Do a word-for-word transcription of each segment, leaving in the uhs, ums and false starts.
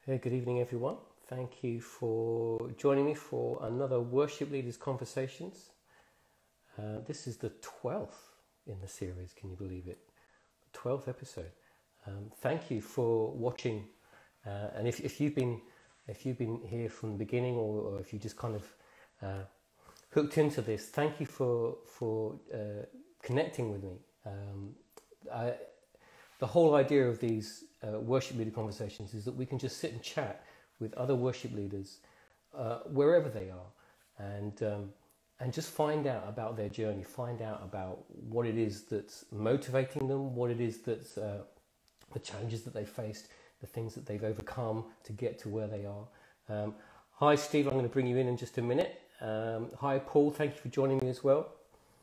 Hey, good evening, everyone. Thank you for joining me for another Worship Leaders Conversations. Uh, this is the twelfth in the series, can you believe it? The twelfth episode. Um, thank you for watching. Uh, and if, if you've been if you've been here from the beginning, or, or if you just kind of uh, hooked into this, thank you for for uh, connecting with me. Um, I, the whole idea of these uh, worship leader conversations is that we can just sit and chat with other worship leaders uh, wherever they are, and um, and just find out about their journey, find out about what it is that's motivating them, what it is that's uh, the challenges that they faced, the things that they've overcome to get to where they are. Um, hi, Steve. I'm going to bring you in in just a minute. Um, hi, Paul. Thank you for joining me as well.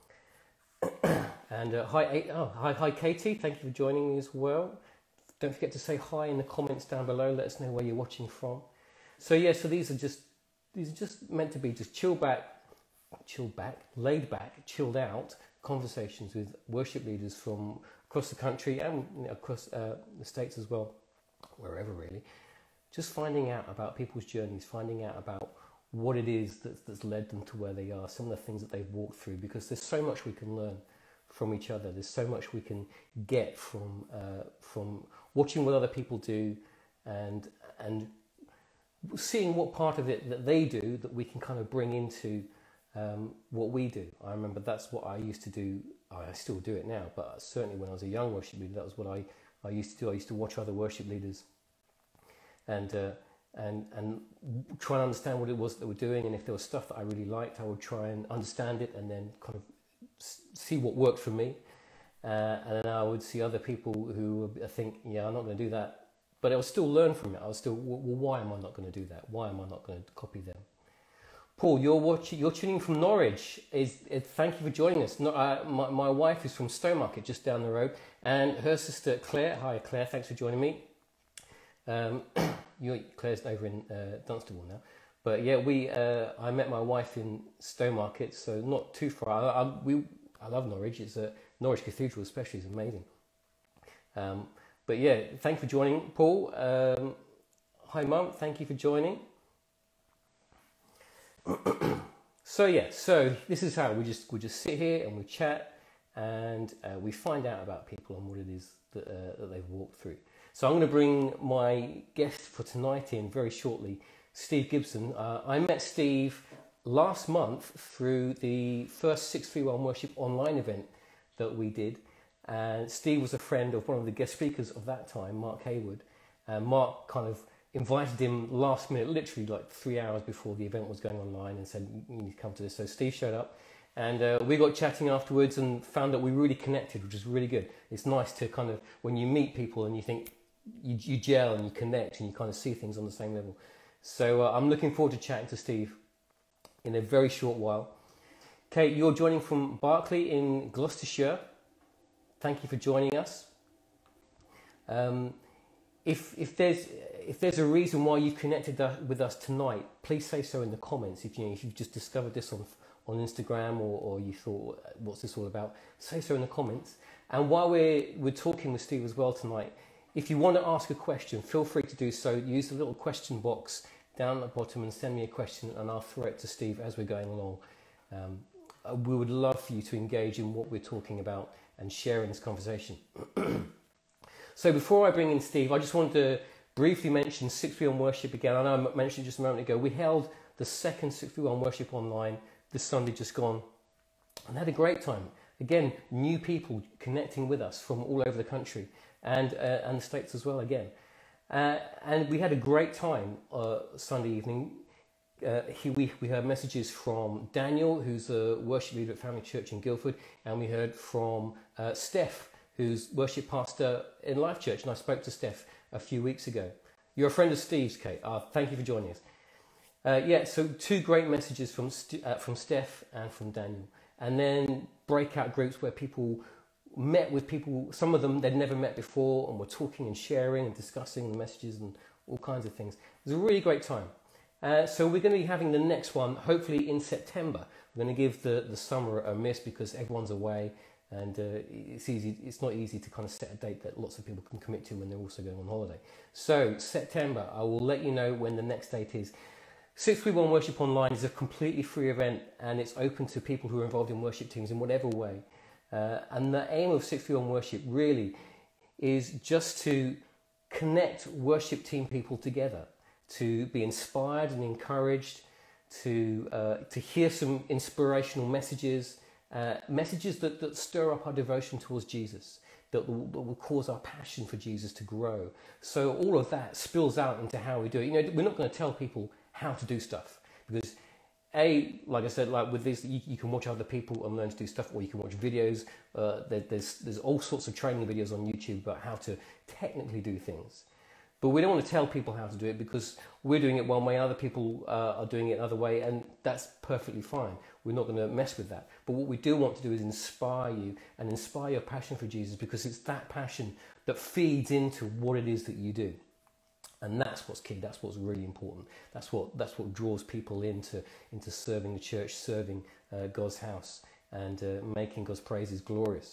And uh, hi, oh, hi, hi, Katie. Thank you for joining me as well. Don't forget to say hi in the comments down below. Let us know where you're watching from. So yeah, so these are just these are just meant to be just chill back, chill back, laid back, chilled out conversations with worship leaders from across the country and you know, across uh, the States as well, wherever really. Just finding out about people's journeys, finding out about what it is that's, that's led them to where they are, some of the things that they've walked through, because there's so much we can learn from each other. There's so much we can get from uh, from watching what other people do, and and seeing what part of it that they do that we can kind of bring into um, what we do. I remember that's what I used to do. I still do it now, but certainly when I was a young worship leader, that was what I, I used to do. I used to watch other worship leaders and uh, and and try and understand what it was that they were doing, and if there was stuff that I really liked, I would try and understand it and then kind of see what worked for me, uh, and then I would see other people who I think, yeah, I'm not going to do that, but I would still learn from it. I was still, well, why am I not going to do that? Why am I not going to copy them? Paul, you're watching, you're tuning from Norwich. Is, is thank you for joining us. No, uh, my, my wife is from Stowmarket, just down the road, and her sister Claire. Hi, Claire. Thanks for joining me. Um, you, Claire's over in uh, Dunstable now. But yeah, we uh, I met my wife in Stowmarket, so not too far. I, I, we, I love Norwich. It's a Norwich Cathedral, especially, is amazing. Um, but yeah, thank you for joining, Paul. Um, hi, Mum. Thank you for joining. So yeah, so this is how we just we just sit here and we chat, and uh, we find out about people and what it is that, uh, that they've walked through. So I'm going to bring my guest for tonight in very shortly. Steve Gibson. Uh, I met Steve last month through the first six three one Worship online event that we did. And Steve was a friend of one of the guest speakers of that time, Mark Hayward. And Mark kind of invited him last minute, literally like three hours before the event was going online, and said, you need to come to this. So Steve showed up, and uh, we got chatting afterwards and found that we really connected, which is really good. It's nice to kind of, when you meet people and you think, you, you gel and you connect and you kind of see things on the same level. So uh, I'm looking forward to chatting to Steve in a very short while. Kate, you're joining from Berkeley in Gloucestershire. Thank you for joining us. Um, if if there's if there's a reason why you've connected with us tonight, please say so in the comments. If you know, if you've just discovered this on on Instagram, or, or you thought, what's this all about? Say so in the comments. And while we're we're talking with Steve as well tonight, if you want to ask a question, feel free to do so. Use the little question box down at the bottom and send me a question, and I'll throw it to Steve as we're going along. Um, we would love for you to engage in what we're talking about and share in this conversation. So before I bring in Steve, I just wanted to briefly mention six three one Worship again. I know I mentioned just a moment ago. We held the second six three one Worship online this Sunday just gone, and had a great time. Again, new people connecting with us from all over the country. And uh, and the States as well again, uh, and we had a great time uh, Sunday evening. Uh, he, we we heard messages from Daniel, who's a worship leader at Family Church in Guildford, and we heard from uh, Steph, who's worship pastor in Life Church. And I spoke to Steph a few weeks ago. You're a friend of Steve's, Kate. Uh, thank you for joining us. Uh, yeah, so two great messages from St- uh, from Steph and from Daniel, and then breakout groups where people met with people, some of them they'd never met before, and were talking and sharing and discussing the messages and all kinds of things. It was a really great time. Uh, so we're going to be having the next one hopefully in September. We're going to give the, the summer a miss because everyone's away, And uh, it's easy. It's not easy to kind of set a date that lots of people can commit to when they're also going on holiday. So September, I will let you know when the next date is. six three one Worship Online is a completely free event, and it's open to people who are involved in worship teams in whatever way. Uh, and the aim of six three one Worship really is just to connect worship team people together, to be inspired and encouraged, to uh, to hear some inspirational messages. Uh, messages that, that stir up our devotion towards Jesus, that will, that will cause our passion for Jesus to grow. So all of that spills out into how we do it. You know, we're not going to tell people how to do stuff because, A, like I said, like with this, you, you can watch other people and learn to do stuff, or you can watch videos. Uh, there, there's there's all sorts of training videos on YouTube about how to technically do things. But we don't want to tell people how to do it because we're doing it one way, other people uh, are doing it another way, and that's perfectly fine. We're not going to mess with that. But what we do want to do is inspire you and inspire your passion for Jesus, because it's that passion that feeds into what it is that you do. And that's what's key. That's what's really important. That's what that's what draws people into into serving the church, serving uh, God's house, and uh, making God's praises glorious.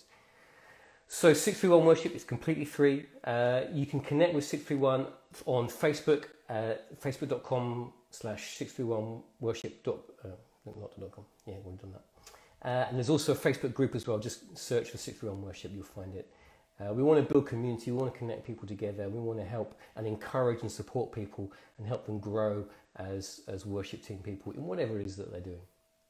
So six three one Worship is completely free. Uh, you can connect with six three one on Facebook, uh, facebook.com slash 631worship. Dot, uh, not dot com. Yeah, we've done that. Uh, and there's also a Facebook group as well. Just search for six three one Worship. You'll find it. Uh, we want to build community. We want to connect people together. We want to help and encourage and support people and help them grow as, as worship team people in whatever it is that they're doing.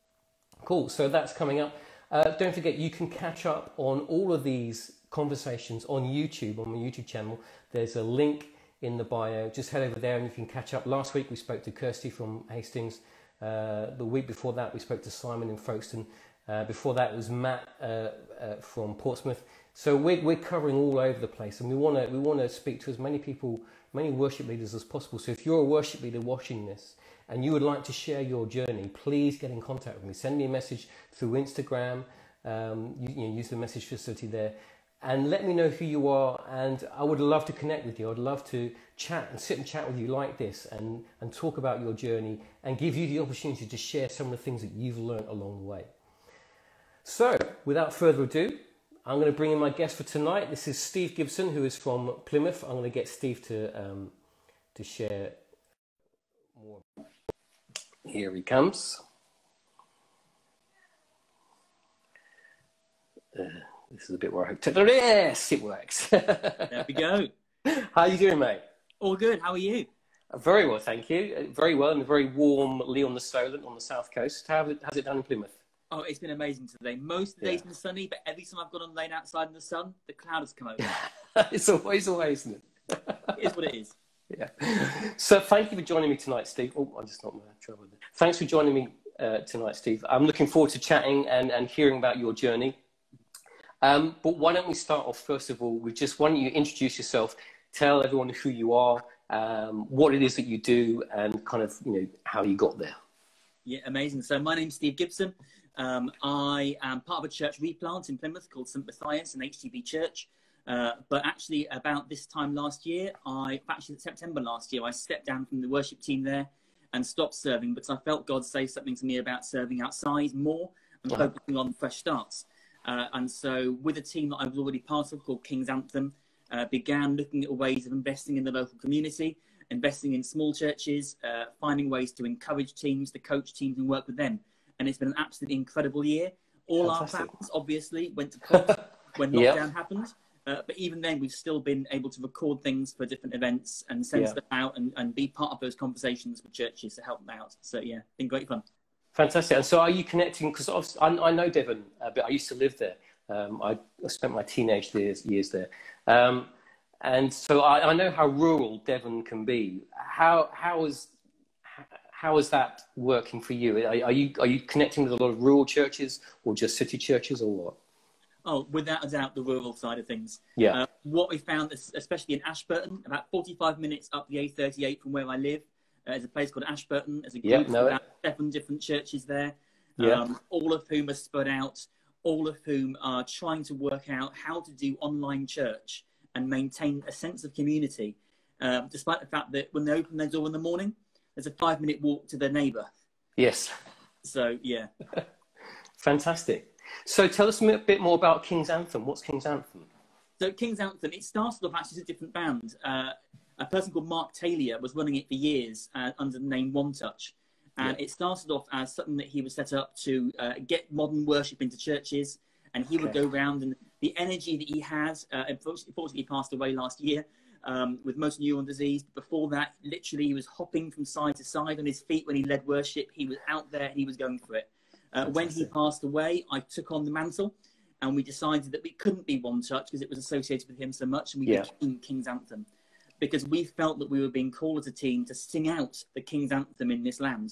Cool. So that's coming up. Uh, don't forget, you can catch up on all of these conversations on YouTube, on my YouTube channel. There's a link in the bio. Just head over there and you can catch up. Last week we spoke to Kirsty from Hastings. Uh, the week before that we spoke to Simon in Folkestone. Uh, before that it was Matt uh, uh, from Portsmouth. So we're, we're covering all over the place, and we want to we want to speak to as many people, many worship leaders as possible. So if you're a worship leader watching this, and you would like to share your journey, please get in contact with me. Send me a message through Instagram. Um, you, you know, use the message facility there, and let me know who you are. And I would love to connect with you. I'd love to chat and sit and chat with you like this, and and talk about your journey, and give you the opportunity to share some of the things that you've learned along the way. So, without further ado, I'm going to bring in my guest for tonight. This is Steve Gibson, who is from Plymouth. I'm going to get Steve to um, to share more. Here he comes. Uh, this is a bit where I hope to... Yes, it works. There we go. How are you doing, mate? All good. How are you? Uh, very well, thank you. Uh, very well, in a very warm Leon the Solent on the south coast. How has it, how's it done in Plymouth? Oh, it's been amazing today. Most of the Yeah. day's been sunny, but every time I've gone and lain outside in the sun, the cloud has come over. It's always the way, isn't it? It is what it is. Yeah. So thank you for joining me tonight, Steve. Oh, I just knocked my trouble with it. Thanks for joining me uh, tonight, Steve. I'm looking forward to chatting and, and hearing about your journey. Um, but why don't we start off, first of all, with just, why don't you introduce yourself, tell everyone who you are, um, what it is that you do, and kind of, you know, how you got there. Yeah, amazing. So my name's Steve Gibson. Um, I am part of a church replant in Plymouth called Saint Matthias, an H T B church. Uh, but actually about this time last year, I actually September last year, I stepped down from the worship team there and stopped serving because I felt God say something to me about serving outside more and Yeah. focusing on fresh starts. Uh, and so with a team that I was already part of called King's Anthem, uh, began looking at ways of investing in the local community, investing in small churches, uh, finding ways to encourage teams, to coach teams and work with them. And it's been an absolutely incredible year. All Fantastic. our plans, obviously, went to pot when lockdown Yep. happened. Uh, but even then, we've still been able to record things for different events and send Yeah. stuff out and, and be part of those conversations with churches to help them out. So, yeah, been great fun. Fantastic. And so are you connecting, because I, I know Devon, uh, but I used to live there. Um, I spent my teenage years, years there. Um, and so I, I know how rural Devon can be. How, how is... How is that working for you? Are, are you are you connecting with a lot of rural churches, or just city churches, or what? Oh, without a doubt, the rural side of things. Yeah. Uh, what we found, especially in Ashburton, about forty-five minutes up the A thirty-eight from where I live, uh, there's a place called Ashburton. There's a group Yep, of know it. about seven different churches there, Yeah. um, all of whom are spread out, all of whom are trying to work out how to do online church and maintain a sense of community, um, despite the fact that when they open their door in the morning, there's a five-minute walk to their neighbour. Yes. So, yeah. Fantastic. So tell us a bit more about King's Anthem. What's King's Anthem? So King's Anthem, it started off actually as a different band. Uh, a person called Mark Taylor was running it for years uh, under the name One Touch. And yeah. it started off as something that he was set up to uh, get modern worship into churches. And he okay. would go around, and the energy that he has, uh, unfortunately he passed away last year um, with motor neuron disease. But before that, literally he was hopping from side to side on his feet when he led worship. He was out there and he was going for it. Uh, when he passed away, I took on the mantle, and we decided that we couldn't be One Touch because it was associated with him so much, and we yeah. became King's Anthem because we felt that we were being called as a team to sing out the King's Anthem in this land.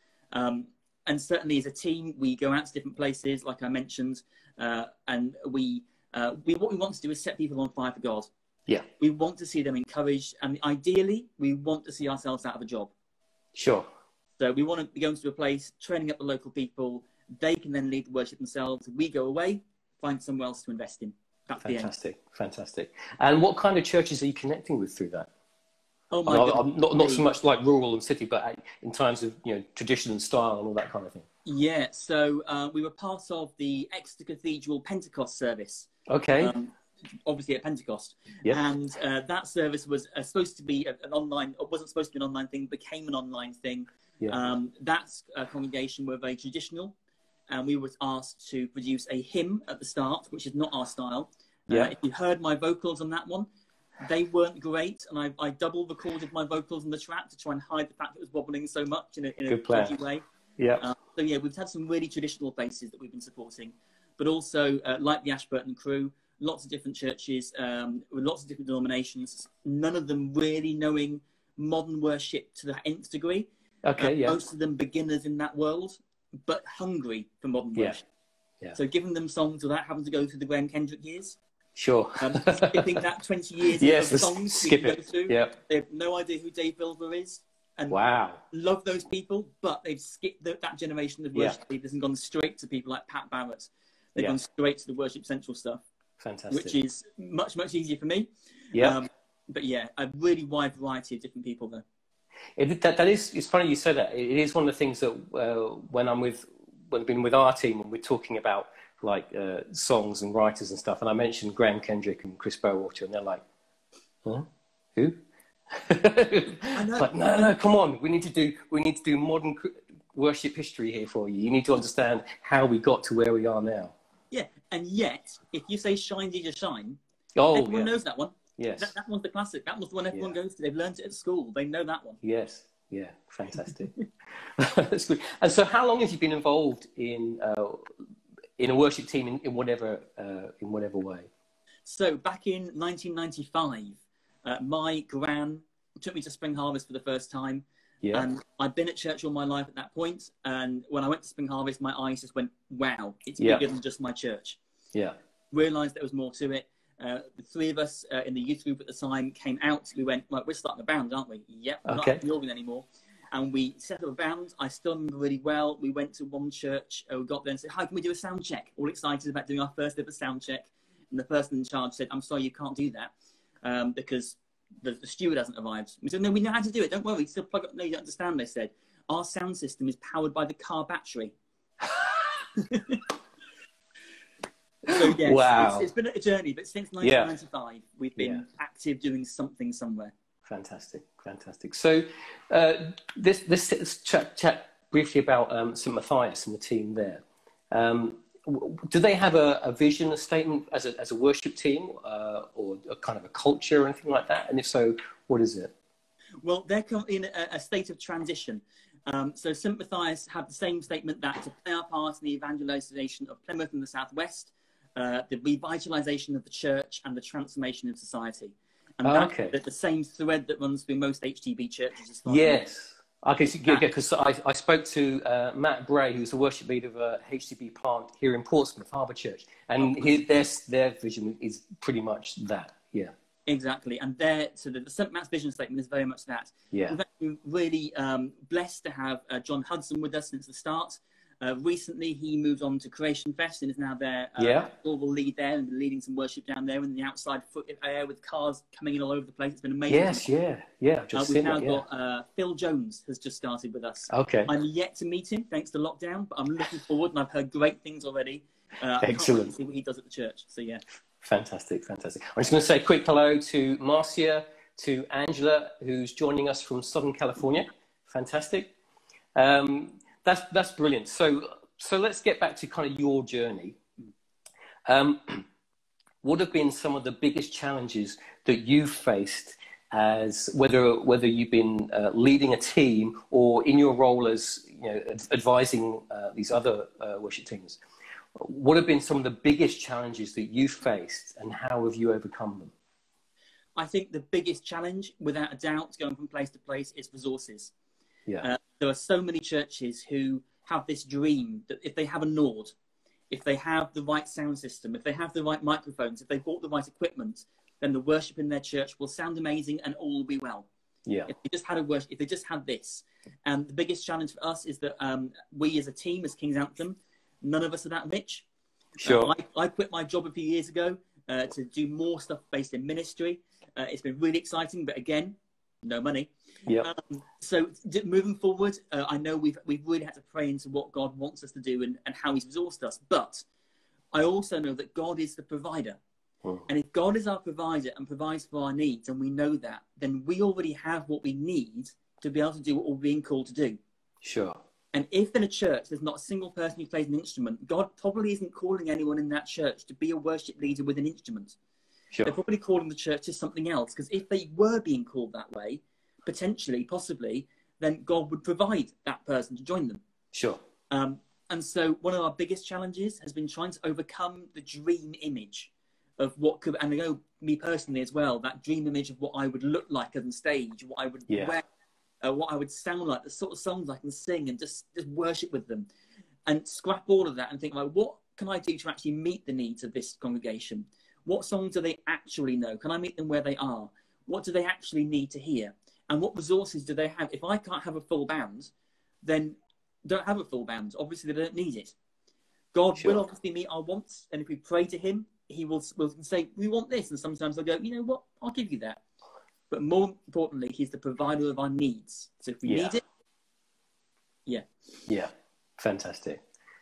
Um, and certainly as a team, we go out to different places, like I mentioned, uh, and we, uh, we what we want to do is set people on fire for God. Yeah. We want to see them encouraged, and ideally, we want to see ourselves out of a job. Sure. So we want to be going to a place, training up the local people. They can then lead the worship themselves. We go away, find somewhere else to invest in. That's fantastic, fantastic. And what kind of churches are you connecting with through that? Oh my I'm, God! I'm not not so much like rural and city, but in terms of you know tradition and style and all that kind of thing. Yeah. So uh, we were part of the Exeter Cathedral Pentecost service. Okay. Um, obviously at Pentecost. Yeah. And uh, that service was uh, supposed to be an online, or wasn't supposed to be an online thing, became an online thing. Yeah. Um, that uh, congregation were very traditional, and we were asked to produce a hymn at the start, which is not our style. Yeah. Uh, if you heard my vocals on that one, they weren't great, and I, I double recorded my vocals on the track to try and hide the fact that it was wobbling so much in a, in a dodgy way. Yeah. Uh, so yeah, we've had some really traditional faces that we've been supporting, but also uh, like the Ashburton crew, lots of different churches um, with lots of different denominations. None of them really knowing modern worship to the nth degree. Okay, uh, yeah. Most of them beginners in that world, but hungry for modern yeah. worship. Yeah. So giving them songs without having to go through the Graham Kendrick years. Sure. Um, skipping that twenty years yes, of songs skip we it. go through. Yeah. They have no idea who Dave Bilber is. And wow. love those people, but they've skipped the, that generation of worship yeah. leaders and gone straight to people like Pat Barrett. They've yeah. gone straight to the Worship Central stuff. Fantastic. Which is much, much easier for me. Yeah. Um, but yeah, a really wide variety of different people there. It, that, that is, it's funny you say that. It is one of the things that uh, when I'm with, when I've been with our team and we're talking about like uh, songs and writers and stuff, and I mentioned Graham Kendrick and Chris Bowater, and they're like, huh? Who? I know. Like, no, no, come on. We need to do, we need to do modern worship history here for you. You need to understand how we got to where we are now. Yeah, and yet, if you say Shine Jesus Shine, oh, everyone yeah. knows that one. Yes. That, that one's the classic. That was the one everyone yeah. goes to. They've learned it at school. They know that one. Yes. Yeah. Fantastic. That's good. And so how long have you been involved in uh, in a worship team in, in whatever uh, in whatever way? So back in nineteen ninety-five, uh, my gran took me to Spring Harvest for the first time. Yeah. And I'd been at church all my life at that point. And when I went to Spring Harvest, my eyes just went, wow, it's yeah. bigger than just my church. Yeah. Realised there was more to it. Uh, the three of us uh, in the youth group at the time came out. We went, well, we're starting a band, aren't we? Yep, we're okay. not at the organ anymore. And we set up a band. I still remember really well. We went to one church. Uh, we got there and said, hi, can we do a sound check? All excited about doing our first ever sound check. And the person in charge said, I'm sorry, you can't do that um, because the, the steward hasn't arrived. We said, no, we know how to do it. Don't worry. Still plug up. No, you don't understand, they said. Our sound system is powered by the car battery. So, yes, wow. it's, it's been a journey, but since nineteen ninety-five, yeah. we've been yeah. active doing something somewhere. Fantastic, fantastic. So uh, this, this, let's chat, chat briefly about um, Saint Matthias and the team there. Um, do they have a, a vision, a statement as a, as a worship team uh, or a kind of a culture or anything like that? And if so, what is it? Well, they're currently in a, a state of transition. Um, so Saint Matthias have the same statement that to play our part in the evangelization of Plymouth and the Southwest, uh, the revitalization of the church and the transformation of society. And oh, that's okay. the, the same thread that runs through most H T B churches. As far yes. Okay, because so, yeah, I, I spoke to uh, Matt Bray, who's the worship leader of a H T B plant here in Portsmouth, Harbour Church. And his, their, their vision is pretty much that, yeah. Exactly, and there, so the, the Saint Matt's vision statement is very much that. Yeah. We've been really um, blessed to have uh, John Hudson with us since the start. Uh, recently, he moved on to Creation Fest and is now their uh, yeah. global lead there and leading some worship down there in the outside foot air with cars coming in all over the place. It's been amazing. Yes, yeah, yeah. I've just uh, we've seen now it, yeah. got uh, Phil Jones has just started with us. Okay. I'm yet to meet him thanks to lockdown, but I'm looking forward and I've heard great things already. Uh, I can't wait to see what he does at the church. So yeah. Fantastic, fantastic. I'm just going to say a quick hello to Marcia, to Angela, who's joining us from Southern California. Fantastic. Um, that's that's brilliant. So so let's get back to kind of your journey. Um, what have been some of the biggest challenges that you've faced, as whether whether you've been uh, leading a team or in your role as, you know, advising uh, these other uh, worship teams? What have been some of the biggest challenges that you faced, and how have you overcome them? I think the biggest challenge, without a doubt, going from place to place, is resources. Yeah. Uh, there are so many churches who have this dream that if they have a Nord, if they have the right sound system, if they have the right microphones, if they bought the right equipment, then the worship in their church will sound amazing and all will be well. Yeah. If they just had a worship, if they just had this. And the biggest challenge for us is that um, we as a team, as King's Anthem, none of us are that rich. Sure. Uh, I, I quit my job a few years ago uh, to do more stuff based in ministry. Uh, it's been really exciting, but again, no money. Yeah. Um, so d- moving forward, uh, I know we've we've really had to pray into what God wants us to do and, and how He's resourced us. But I also know that God is the provider. Hmm. And if God is our provider and provides for our needs, and we know that, then we already have what we need to be able to do what we're being called to do. Sure. And if in a church there's not a single person who plays an instrument, God probably isn't calling anyone in that church to be a worship leader with an instrument. Sure. They're probably calling the church to something else. Because if they were being called that way, potentially, possibly, then God would provide that person to join them. Sure. Um, and so one of our biggest challenges has been trying to overcome the dream image of what could, and I know me personally as well, that dream image of what I would look like on stage, what I would yeah. wear, uh, what I would sound like, the sort of songs I can sing, and just, just worship with them. And scrap all of that and think, like, what can I do to actually meet the needs of this congregation? What songs do they actually know? Can I meet them where they are? What do they actually need to hear? And what resources do they have? If I can't have a full band, then don't have a full band. Obviously, they don't need it. God Sure. will obviously meet our wants. And if we pray to Him, He will, will say, we want this. And sometimes I'll go, you know what? I'll give you that. But more importantly, He's the provider of our needs. So if we yeah. need it, yeah. Yeah. Fantastic.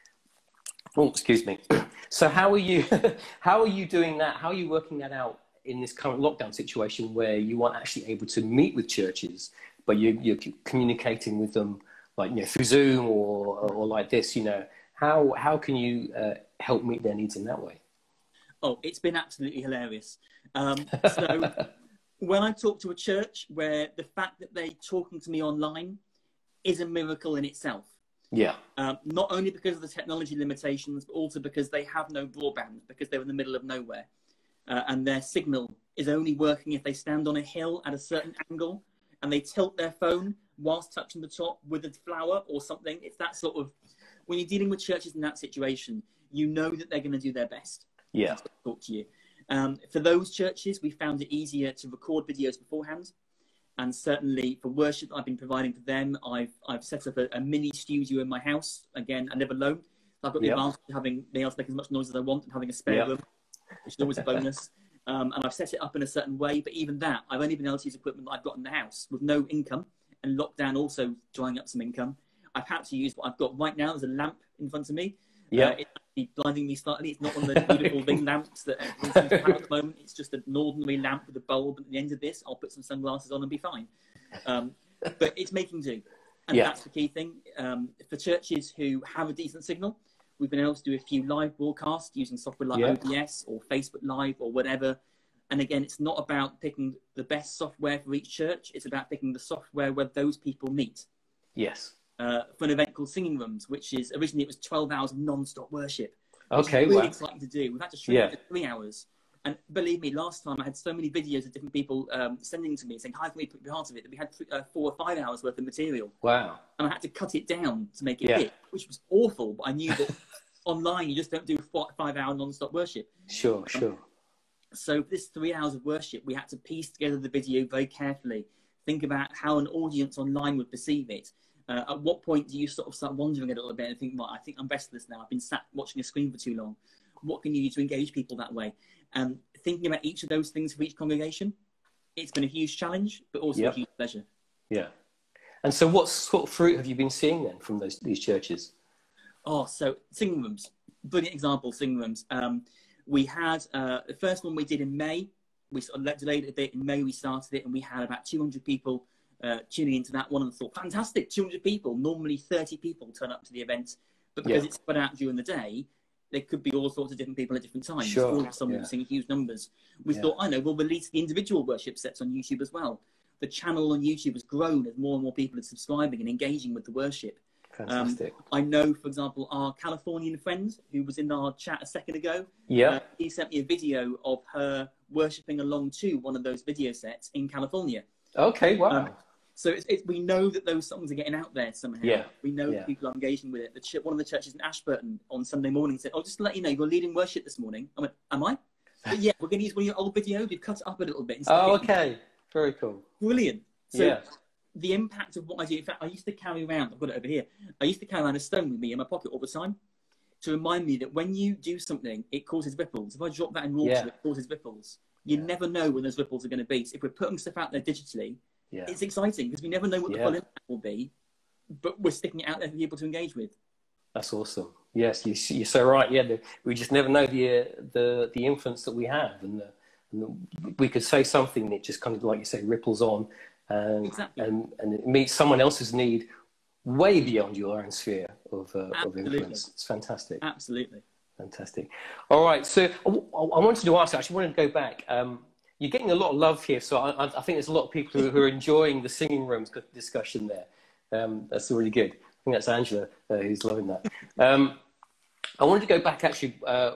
Oh, excuse me. So how are you, how are you doing that? How are you working that out in this current lockdown situation where you aren't actually able to meet with churches, but you, you're communicating with them, like, you know, through Zoom or, or like this, you know, how, how can you uh, help meet their needs in that way? Oh, it's been absolutely hilarious. Um, so when I talk to a church where the fact that they're talking to me online is a miracle in itself. Yeah. Um, not only because of the technology limitations, but also because they have no broadband, because they're in the middle of nowhere. Uh, and their signal is only working if they stand on a hill at a certain angle and they tilt their phone whilst touching the top with a flower or something. It's that sort of, when you're dealing with churches in that situation, you know that they're going to do their best. Yeah. To talk to you. Um, for those churches, we found it easier to record videos beforehand. And certainly for worship I've been providing for them, I've I've set up a, a mini studio in my house. Again, I live alone. So I've got the Yep. advantage of having, being able to make as much noise as I want and having a spare Yep. room, which is always a bonus. Um, and I've set it up in a certain way. But even that, I've only been able to use equipment that I've got in the house with no income, and lockdown also drying up some income. I've had to use what I've got right now. There's a lamp in front of me. Yeah. Uh, it's actually blinding me slightly. It's not one of those beautiful ring lamps that everyone seems to have at the moment. It's just an ordinary lamp with a bulb. At the end of this, I'll put some sunglasses on and be fine. Um, but it's making do. And Yeah. that's the key thing. Um, for churches who have a decent signal, we've been able to do a few live broadcasts using software like Yeah. O B S or Facebook Live or whatever. And again, it's not about picking the best software for each church. It's about picking the software where those people meet. Yes. Uh, for an event called Singing Rooms, which is originally it was twelve hours of non-stop worship. Okay. It's really Wow. exciting to do. We've had to shrink Yeah. it to three hours. And believe me, last time I had so many videos of different people um, sending to me saying, "Hi, can we put part of it?" That we had th- uh, four or five hours worth of material, Wow. and I had to cut it down to make it Yeah. fit, which was awful. But I knew that online you just don't do four, five-hour non-stop worship. Sure. Sure. So for this three hours of worship, we had to piece together the video very carefully, think about how an audience online would perceive it. Uh, at what point do you sort of start wandering a little bit and think, well, I think I'm restless now. I've been sat watching a screen for too long. What can you do to engage people that way? And thinking about each of those things for each congregation, it's been a huge challenge, but also Yep. a huge pleasure. Yeah. And so what sort of fruit have you been seeing then from those these churches? Oh, so Singing Rooms. brilliant example, singing rooms. Um, we had uh, the first one we did in May. We sort of delayed it a bit. In May, we started it, and we had about two hundred people uh, tuning into that one, and thought, fantastic, two hundred people. Normally thirty people turn up to the event, but because Yeah. it's spread out during the day, there could be all sorts of different people at different times. Sure. All of someone Yeah. singing huge numbers. We Yeah. thought, I know, we'll release the individual worship sets on YouTube as well. The channel on YouTube has grown as more and more people are subscribing and engaging with the worship. Fantastic. Um, I know, for example, our Californian friend who was in our chat a second ago. Yeah. Uh, he sent me a video of her worshipping along to one of those video sets in California. Okay. Wow. Um, so it's, it's, we know that those songs are getting out there somehow. Yeah. We know Yeah. that people are engaging with it. The ch- one of the churches in Ashburton on Sunday morning said, "Oh, just to let you know, you're leading worship this morning." I went, "Am I?" But yeah, we're going to use one of your old videos. We've cut it up a little bit. instead Oh, of- okay. Very cool. Brilliant. So Yeah. the impact of what I do, in fact, I used to carry around, I've got it over here, I used to carry around a stone with me in my pocket all the time to remind me that when you do something, it causes ripples. If I drop that in water, Yeah. it causes ripples. You Yeah. never know when those ripples are going to be. So if we're putting stuff out there digitally, Yeah. it's exciting because we never know what the Yeah. full impact will be, but we're sticking it out there for people to engage with. That's awesome. Yes, you, you're so right. Yeah, the, we just never know the uh, the the influence that we have, and, the, and the, we could say something that just kind of, like you say, ripples on, and Exactly. and, and it meets someone else's need way beyond your own sphere of uh, of Absolutely. influence. It's fantastic. Absolutely. Fantastic. All right. So I, I wanted to ask. I actually wanted to go back. Um, you're getting a lot of love here, so I, I think there's a lot of people who, who are enjoying the singing rooms discussion there. Um, that's really good. I think that's Angela uh, who's loving that. Um, I wanted to go back actually. Uh,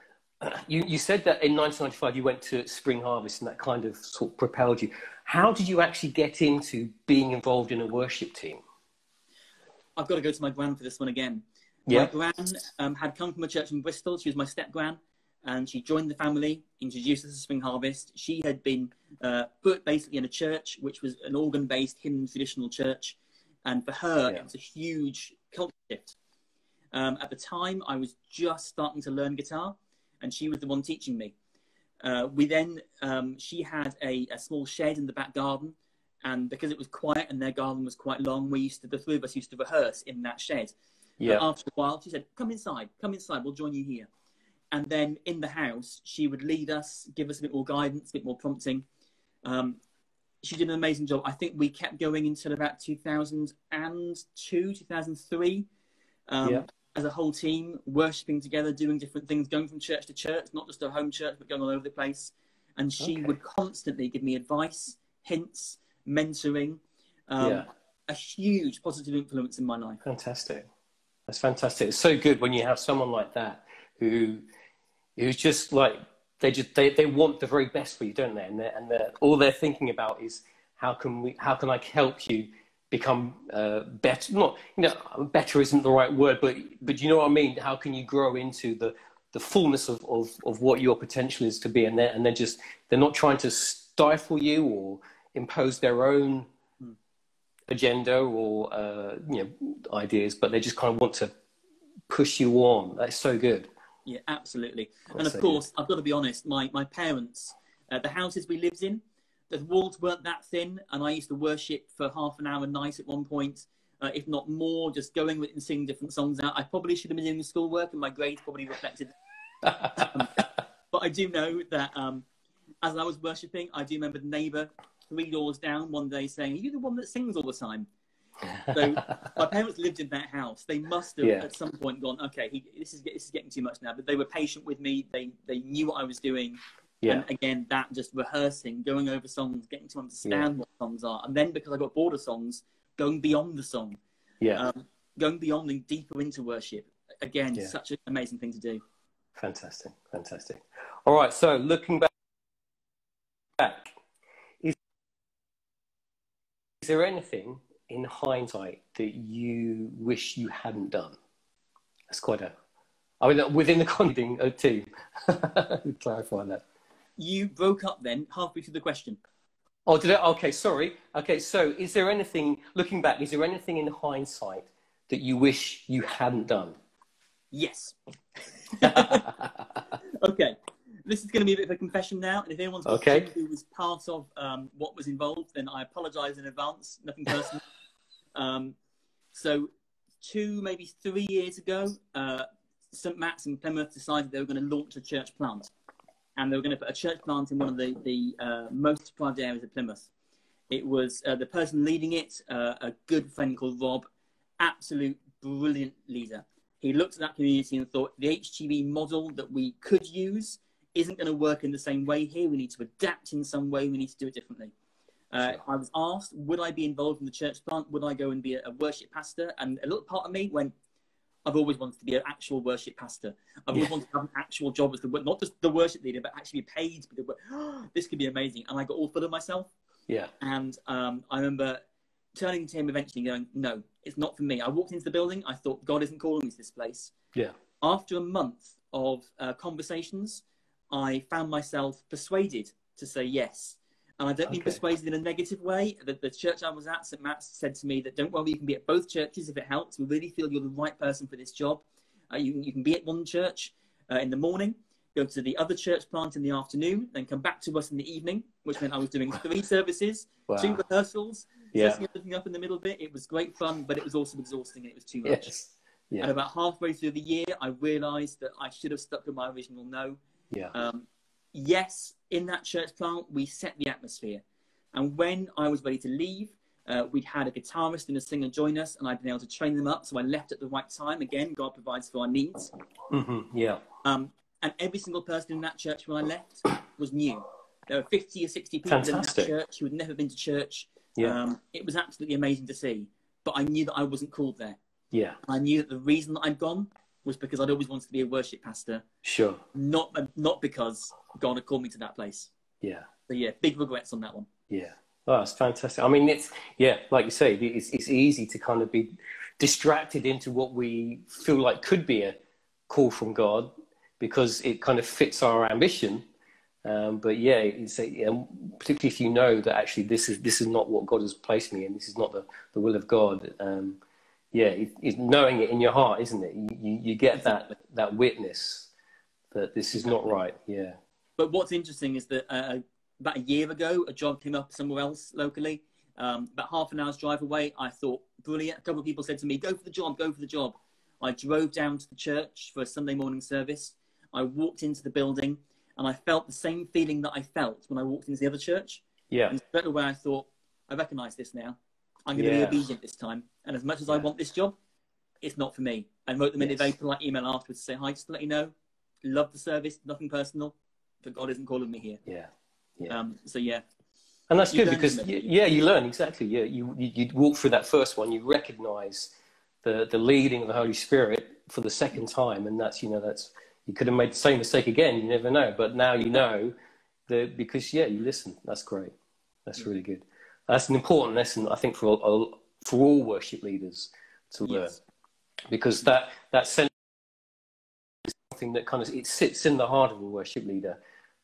you, you said that in nineteen ninety-five you went to Spring Harvest, and that kind of sort of propelled you. How did you actually get into being involved in a worship team? I've got to go to my gran for this one again. Yeah. My gran um, had come from a church in Bristol. She was my step-gran, and she joined the family, introduced us to Spring Harvest. She had been uh, put basically in a church, which was an organ-based hymn traditional church. And for her, Yeah. it was a huge culture shift. Um, at the time, I was just starting to learn guitar, and she was the one teaching me. Uh, we then, um, she had a, a small shed in the back garden, and because it was quiet and their garden was quite long, we used to, the three of us used to rehearse in that shed. Yeah. But after a while, she said, come inside, come inside, we'll join you here. And then in the house, she would lead us, give us a bit more guidance, a bit more prompting. Um, she did an amazing job. I think we kept going until about two thousand two, two thousand three, um, Yeah. as a whole team, worshipping together, doing different things, going from church to church, not just a home church, but going all over the place. And she Okay. would constantly give me advice, hints, mentoring, um, Yeah. a huge positive influence in my life. Fantastic. That's fantastic. It's so good when you have someone like that who who's just like they just they, they want the very best for you, don't they? And they're, and they're, all they're thinking about is how can we how can I help you become uh, better? Not you know better isn't the right word, but but you know what I mean. How can you grow into the the fullness of, of, of what your potential is to be? And they're and they're just they're not trying to stifle you or impose their own agenda or uh, you know ideas, but they just kind of want to push you on. That's so good. Yeah, absolutely. That's And of so course, I've got to be honest, my, my parents, uh, the houses we lived in, the walls weren't that thin, and I used to worship for half an hour a night at one point, uh, if not more, just going with and singing different songs out. I probably should have been doing schoolwork, and my grades probably reflected. um, but I do know that um, as I was worshipping, I do remember the neighbour three doors down one day saying, "Are you the one that sings all the time?" So my parents lived in that house. They must have Yeah. at some point gone, okay, he, this is this is getting too much now. But they were patient with me. They they knew what I was doing. Yeah. And again, that just rehearsing, going over songs, getting to understand Yeah. what songs are, and then because I got bored of songs, going beyond the song, Yeah. um, going beyond and deeper into worship. Again, Yeah. such an amazing thing to do. Fantastic. Fantastic. All right. So looking back, back is, is there anything in hindsight that you wish you hadn't done? That's quite a, I mean, within the content of team. Clarify that. You broke up then halfway through the question. Oh, did I? Okay, sorry. Okay, so is there anything, looking back, is there anything in hindsight that you wish you hadn't done? Yes. Okay. This is going to be a bit of a confession now, and if anyone's Okay. watching who was part of um, what was involved, then I apologise in advance. Nothing personal. um, so, two, maybe three years ago, uh, Saint Matt's in Plymouth decided they were going to launch a church plant. And they were going to put a church plant in one of the, the uh, most deprived areas of Plymouth. It was uh, the person leading it, uh, a good friend called Rob, absolute brilliant leader. He looked at that community and thought, the H G B model that we could use isn't going to work in the same way here. We need to adapt in some way. We need to do it differently. Uh, sure. I was asked, would I be involved in the church plant? Would I go and be a, a worship pastor? And a little part of me went, I've always wanted to be an actual worship pastor. I've always yeah. wanted to have an actual job as the, not just the worship leader, but actually be paid to be the, oh, this could be amazing. And I got all full of myself. Yeah. And um, I remember turning to him eventually going, no, it's not for me. I walked into the building. I thought, God isn't calling me to this place. Yeah. After a month of uh, conversations, I found myself persuaded to say yes. And I don't mean okay. persuaded in a negative way. The, the church I was at, Saint Matt's, said to me that don't worry, you can be at both churches if it helps. We really feel you're the right person for this job. Uh, you, you can be at one church uh, in the morning, go to the other church plant in the afternoon, then come back to us in the evening, which meant I was doing three services, wow. two rehearsals, yeah. setting everything up in the middle bit. It was great fun, but it was also exhausting and it was too much. Yes. Yeah. And about halfway through the year, I realised that I should have stuck with my original no. Yeah. Um, yes, in that church plant, we set the atmosphere. And when I was ready to leave, uh, we'd had a guitarist and a singer join us, and I'd been able to train them up. So I left at the right time. Again, God provides for our needs. Mm-hmm. Yeah. Um, and every single person in that church when I left was new. There were fifty or sixty people Fantastic. in that church who had never been to church. Yeah. Um, it was absolutely amazing to see. But I knew that I wasn't called there. Yeah. I knew that the reason that I'd gone was because I'd always wanted to be a worship pastor. Sure. Not not because God had called me to that place. Yeah. So yeah, big regrets on that one. Yeah. Oh, that's fantastic. I mean, it's, yeah, like you say, it's, it's easy to kind of be distracted into what we feel like could be a call from God because it kind of fits our ambition. Um, but yeah, it's a, yeah, particularly if you know that actually this is, this is not what God has placed me in, this is not the, the will of God. Um, yeah, it, it's knowing it in your heart, isn't it? You, you, you get that, that witness that this is not right. Yeah. But what's interesting is that uh, about a year ago, a job came up somewhere else locally, um, about half an hour's drive away. I thought, brilliant. A couple of people said to me, go for the job, go for the job. I drove down to the church for a Sunday morning service. I walked into the building and I felt the same feeling that I felt when I walked into the other church. Yeah. And straight away I thought, I recognise this now. I'm going to yeah. be obedient this time. And as much as yeah. I want this job, it's not for me. I wrote them in yes. a very polite email afterwards to say, hi, just to let you know, love the service, nothing personal, but God isn't calling me here. Yeah. Yeah. Um, so yeah. And that's you good because, you, yeah, you learn, exactly. Yeah, you, you, you walk through that first one, you recognise the, the leading of the Holy Spirit for the second time. And that's, you know, that's, you could have made the same mistake again, you never know. But now you know that because, yeah, you listen. That's great. That's yeah. really good. That's an important lesson, I think, for all, for all worship leaders to learn. Yes. Because that, that sense is something that kind of, it sits in the heart of a worship leader.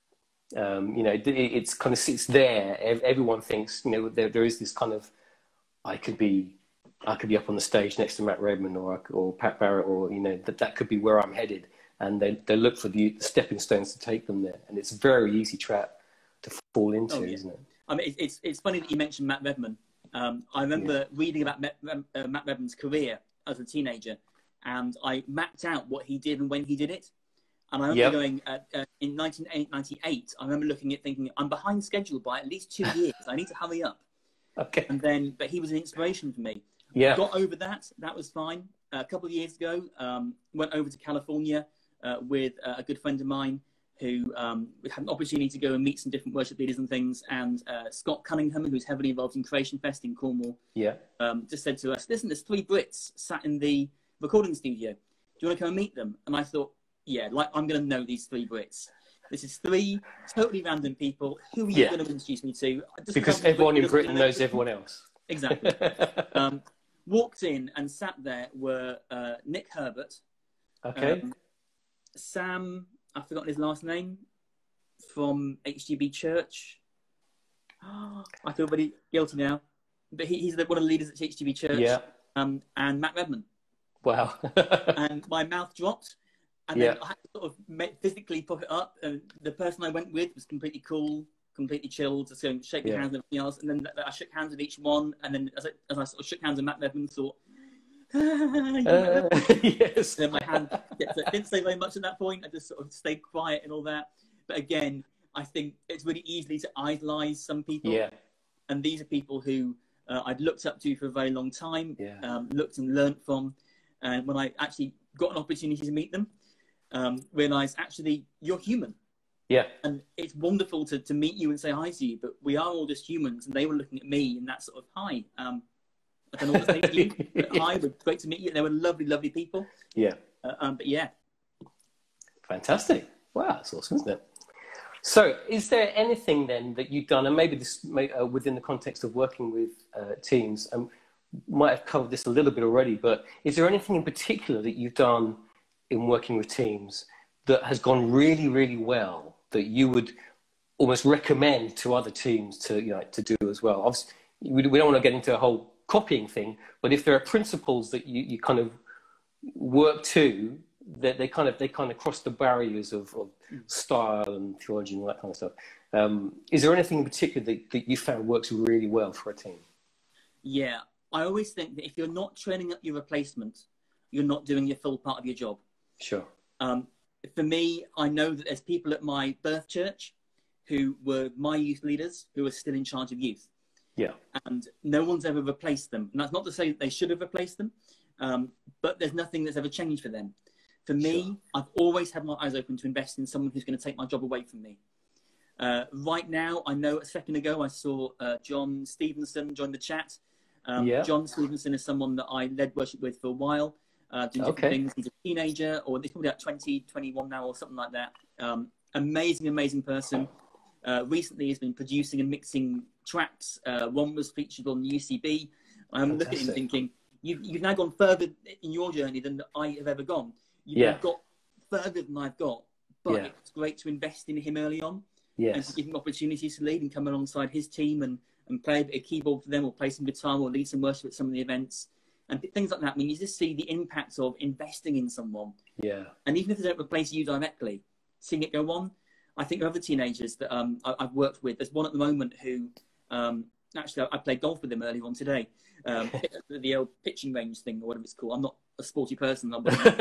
Um, you know, it, it's kind of sits there. Everyone thinks, you know, there, there is this kind of, I could be, I could be up on the stage next to Matt Redman or or Pat Barrett, or you know, that that could be where I'm headed. And they they look for the stepping stones to take them there, and it's a very easy trap to fall into, oh, yeah. isn't it? I mean, it's it's funny that you mentioned Matt Redman. Um, I remember yeah. reading about Matt, uh, Matt Redman's career as a teenager, and I mapped out what he did and when he did it. And I remember yep. going, uh, uh, in nineteen ninety-eight, I remember looking at thinking, I'm behind schedule by at least two years. I need to hurry up. Okay. And then, but he was an inspiration for me. Yeah. Got over that. That was fine. Uh, a couple of years ago, um, went over to California uh, with uh, a good friend of mine who um, had an opportunity to go and meet some different worship leaders and things. And uh, Scott Cunningham, who's heavily involved in Creation Fest in Cornwall, yeah, um, just said to us, listen, there's three Brits sat in the recording studio. Do you want to come and meet them? And I thought, yeah, like I'm going to know these three Brits. This is three totally random people. Who are you yeah. going to introduce me to? Just because everyone in Britain knows everyone else. Exactly. um, walked in and sat there were uh, Nick Herbert. Okay. Um, Sam, I've forgotten his last name, from H G B Church. Oh, I feel very guilty now. But he, he's the, one of the leaders at H G B Church. Yeah. Um, and Matt Redman. Wow. And my mouth dropped. And yeah. then I had to sort of physically put it up. And the person I went with was completely cool, completely chilled, just going shake yeah. hands and everything else. And then I shook hands with each one. And then as I, as I sort of shook hands with Matt Redman, thought, Uh, yes. And then my hand, yeah, so I didn't say very much at that point. I just sort of stayed quiet and all that. But again, I think it's really easy to idolize some people. Yeah. And these are people who uh, I'd looked up to for a very long time, Yeah. um, looked and learnt from. And when I actually got an opportunity to meet them, um, realized actually you're human. Yeah. And it's wonderful to, to meet you and say hi to you, but we are all just humans. And they were looking at me in that sort of, hi, um, I don't know what to say to you, but hi, great to meet you. They were lovely, lovely people. Yeah. Uh, um, but yeah. Fantastic. Wow, that's awesome, isn't it? So is there anything then that you've done, and maybe this may, uh, within the context of working with uh, teams, and might have covered this a little bit already, but is there anything in particular that you've done in working with teams that has gone really, really well that you would almost recommend to other teams to, you know, to do as well? Obviously, we, we don't want to get into a whole copying thing, but if there are principles that you, you kind of work to, that they kind of they kind of cross the barriers of, of style and theology and all that kind of stuff. Um, is there anything in particular that, that you found works really well for a team? Yeah, I always think that if you're not training up your replacement, you're not doing your full part of your job. Sure. Um, for me, I know that there's people at my birth church who were my youth leaders who are still in charge of youth. Yeah. And no one's ever replaced them. And that's not to say that they should have replaced them, um, but there's nothing that's ever changed for them. For me, sure. I've always had my eyes open to invest in someone who's going to take my job away from me. Uh, right now, I know a second ago I saw uh, John Stevenson join the chat. Um, yeah. John Stevenson is someone that I led worship with for a while, uh, doing different okay. things. He's a teenager, or he's probably about twenty, twenty-one now, or something like that. Um, amazing, amazing person. Uh, recently, he's been producing and mixing tracks. Uh, one was featured on U C B. I'm looking at him thinking, you've, you've now gone further in your journey than I have ever gone. You've yeah. got further than I've got, but yeah. it's great to invest in him early on. Yes. And to give him opportunities to lead and come alongside his team and, and play a bit of keyboard for them, or play some guitar, or lead some worship at some of the events. And things like that. I mean, you just see the impact of investing in someone. Yeah. And even if they don't replace you directly, seeing it go on. I think of other teenagers that um, I, I've worked with. There's one at the moment who, um, actually, I, I played golf with him earlier on today. Um, the old pitching range thing, or whatever it's called. I'm not a sporty person.